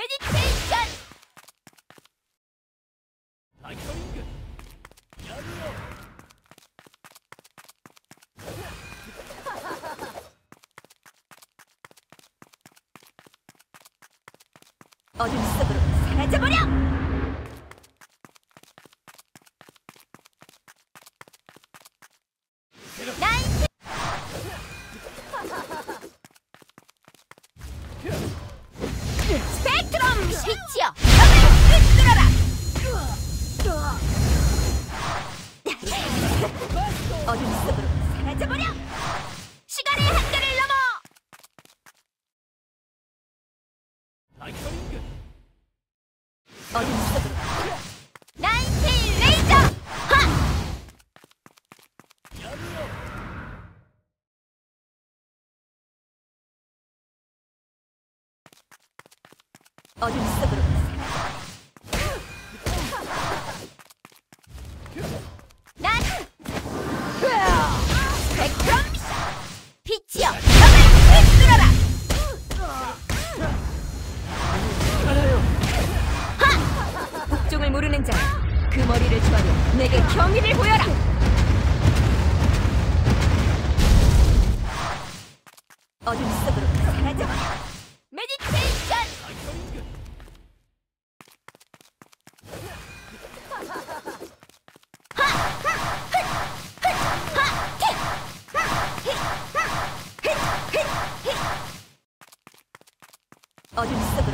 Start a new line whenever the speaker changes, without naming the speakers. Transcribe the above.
메디테이션! 어둠 속으로 사라져버려! 나이스! 스펙트럼 빛이여! 너를 꿰뚫어라! 어둠 속으로 사라져버려! 시간의 한계를 넘어! 어둠 속으로 나인테일 레이저! 하! 어둠 속으로 난 스펙트럼 빛이여! 너를 꿰뚫어라! 하! 복종을 모르는 자, 그 머리를 조아려 내게 경의를 보여라! 어둠 속으로 사라져버려! 메디테이션! 어둠 속